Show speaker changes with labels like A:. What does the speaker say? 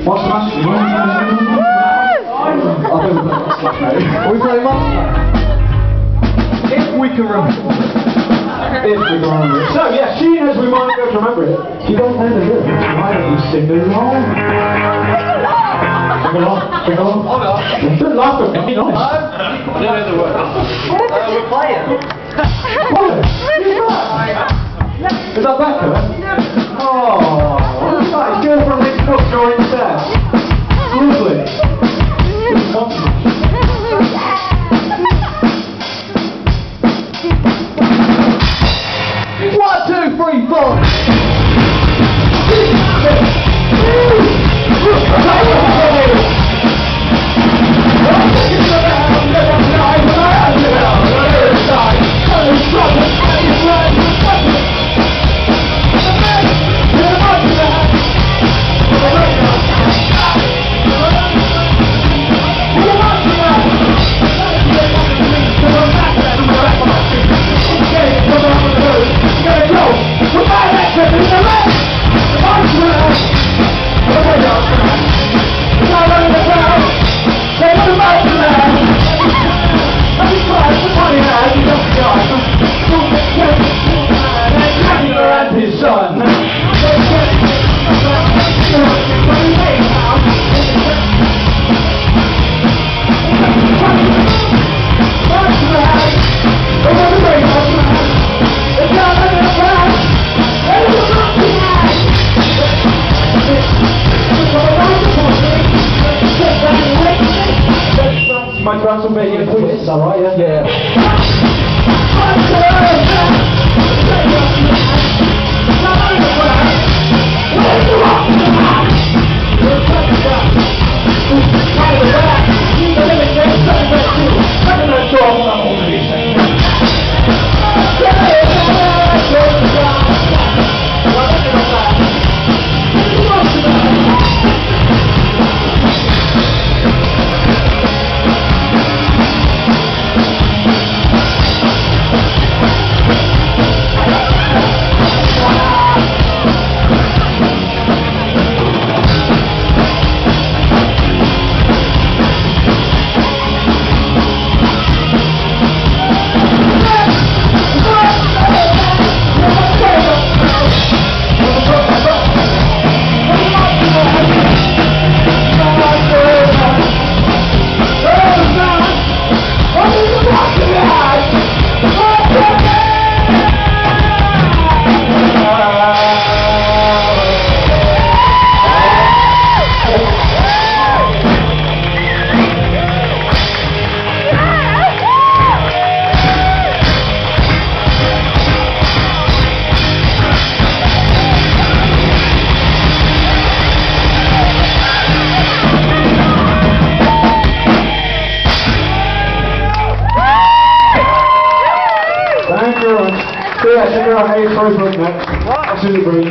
A: What's Smash? I think we play Smash, mate.
B: We play Monster. If we can remember.
A: If we can remember it. So, yeah, seeing as we might be able to remember it, you don't know the lyrics. Why don't you sing along? Sing along. Sing along.
B: Oh, no.
A: Don't laugh at me, be honest.
B: I don't know the words. We're playing.
A: What? Is that better? Oh, what's that? His girlfriend linked up during sex. Lovely. Good compliment.
B: 1, 2, 3, 4.
A: Might grab some bacon and twist, is that right? Yeah. Thank you very much. So yeah, check out our Facebook next. Absolutely brilliant.